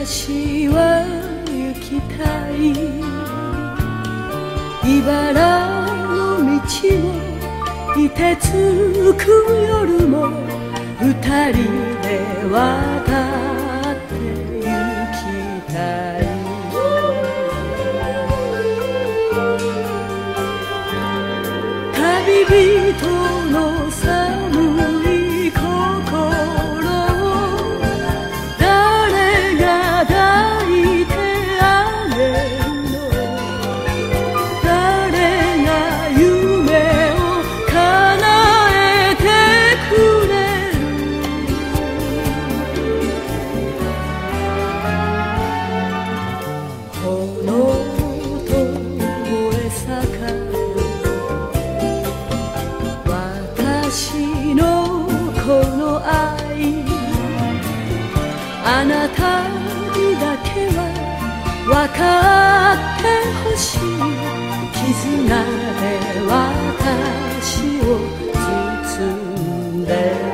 私は行きたい茨の道を凍てつく夜も二人で渡って行きたい旅人の寒い心を誰が抱いてあげるの誰が夢を叶えてくれる炎と燃え盛る私のこの愛あなたにだけは分かってほしい絆で私を包んで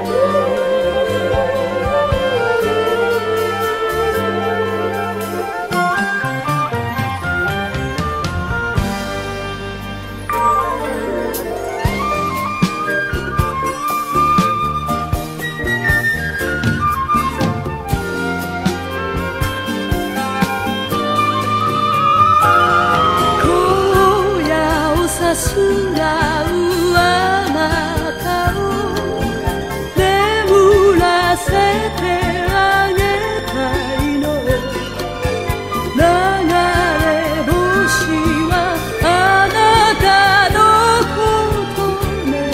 さすらうあなたを眠らせてあげたいの流れ星はあなたのことね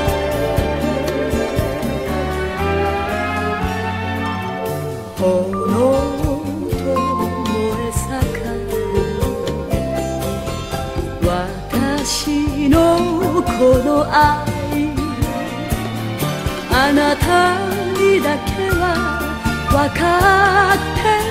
炎と燃え盛る私のこの愛あなたにだけは分かって